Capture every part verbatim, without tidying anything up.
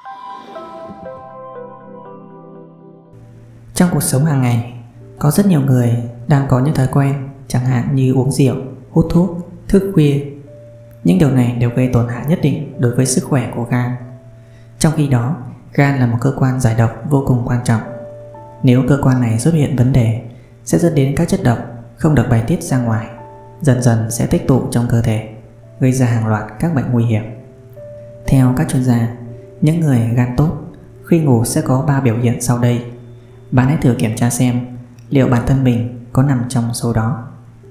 Trong cuộc sống hàng ngày, có rất nhiều người đang có những thói quen chẳng hạn như uống rượu, hút thuốc, thức khuya. Những điều này đều gây tổn hại nhất định đối với sức khỏe của gan. Trong khi đó, gan là một cơ quan giải độc vô cùng quan trọng. Nếu cơ quan này xuất hiện vấn đề, sẽ dẫn đến các chất độc không được bài tiết ra ngoài, dần dần sẽ tích tụ trong cơ thể, gây ra hàng loạt các bệnh nguy hiểm. Theo các chuyên gia, những người gan tốt khi ngủ sẽ có ba biểu hiện sau đây. Bạn hãy thử kiểm tra xem liệu bản thân mình có nằm trong số đó.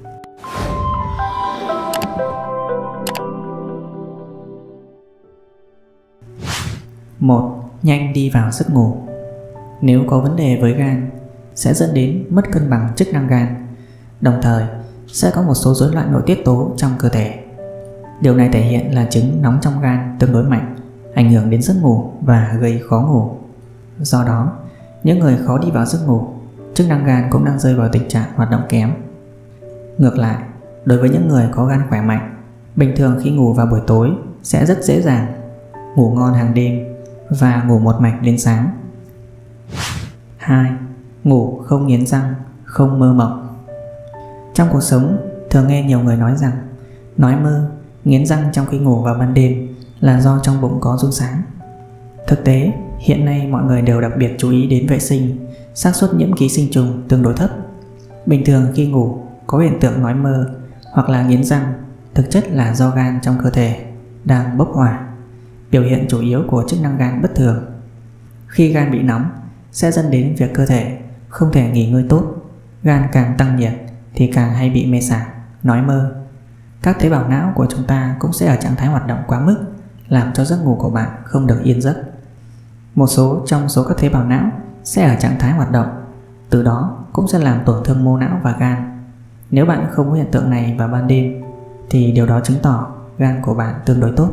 một. Nhanh đi vào giấc ngủ. Nếu có vấn đề với gan, sẽ dẫn đến mất cân bằng chức năng gan, đồng thời sẽ có một số rối loạn nội tiết tố trong cơ thể. Điều này thể hiện là chứng nóng trong gan tương đối mạnh, ảnh hưởng đến giấc ngủ và gây khó ngủ. Do đó, những người khó đi vào giấc ngủ, chức năng gan cũng đang rơi vào tình trạng hoạt động kém. Ngược lại, đối với những người có gan khỏe mạnh, bình thường khi ngủ vào buổi tối sẽ rất dễ dàng, ngủ ngon hàng đêm và ngủ một mạch đến sáng. hai. Ngủ không nghiến răng, không mơ mộng. Trong cuộc sống, thường nghe nhiều người nói rằng nói mơ, nghiến răng trong khi ngủ vào ban đêm là do trong bụng có run sáng. Thực tế, hiện nay mọi người đều đặc biệt chú ý đến vệ sinh, xác suất nhiễm ký sinh trùng tương đối thấp. Bình thường khi ngủ có hiện tượng nói mơ hoặc là nghiến răng, thực chất là do gan trong cơ thể đang bốc hỏa, biểu hiện chủ yếu của chức năng gan bất thường. Khi gan bị nóng sẽ dẫn đến việc cơ thể không thể nghỉ ngơi tốt, gan càng tăng nhiệt thì càng hay bị mê sảng, nói mơ. Các tế bào não của chúng ta cũng sẽ ở trạng thái hoạt động quá mức, làm cho giấc ngủ của bạn không được yên giấc. Một số trong số các tế bào não sẽ ở trạng thái hoạt động, từ đó cũng sẽ làm tổn thương mô não và gan. Nếu bạn không có hiện tượng này vào ban đêm thì điều đó chứng tỏ gan của bạn tương đối tốt.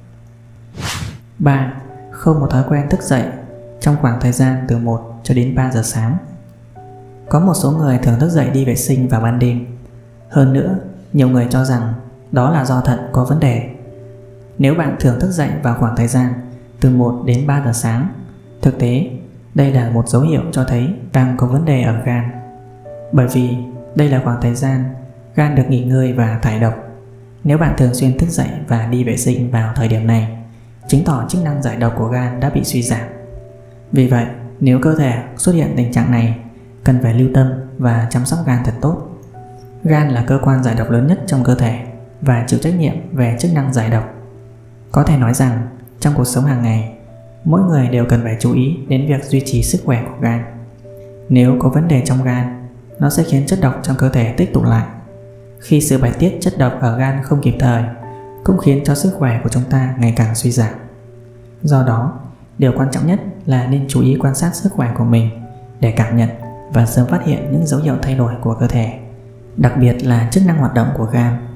ba. Không một thói quen thức dậy trong khoảng thời gian từ một cho đến ba giờ sáng. Có một số người thường thức dậy đi vệ sinh vào ban đêm. Hơn nữa, nhiều người cho rằng đó là do thận có vấn đề. Nếu bạn thường thức dậy vào khoảng thời gian từ một đến ba giờ sáng, thực tế đây là một dấu hiệu cho thấy đang có vấn đề ở gan. Bởi vì đây là khoảng thời gian gan được nghỉ ngơi và thải độc. Nếu bạn thường xuyên thức dậy và đi vệ sinh vào thời điểm này, chứng tỏ chức năng giải độc của gan đã bị suy giảm. Vì vậy, nếu cơ thể xuất hiện tình trạng này, cần phải lưu tâm và chăm sóc gan thật tốt. Gan là cơ quan giải độc lớn nhất trong cơ thể và chịu trách nhiệm về chức năng giải độc. Có thể nói rằng, trong cuộc sống hàng ngày, mỗi người đều cần phải chú ý đến việc duy trì sức khỏe của gan. Nếu có vấn đề trong gan, nó sẽ khiến chất độc trong cơ thể tích tụ lại. Khi sự bài tiết chất độc ở gan không kịp thời, cũng khiến cho sức khỏe của chúng ta ngày càng suy giảm. Do đó, điều quan trọng nhất là nên chú ý quan sát sức khỏe của mình để cảm nhận và sớm phát hiện những dấu hiệu thay đổi của cơ thể, đặc biệt là chức năng hoạt động của gan.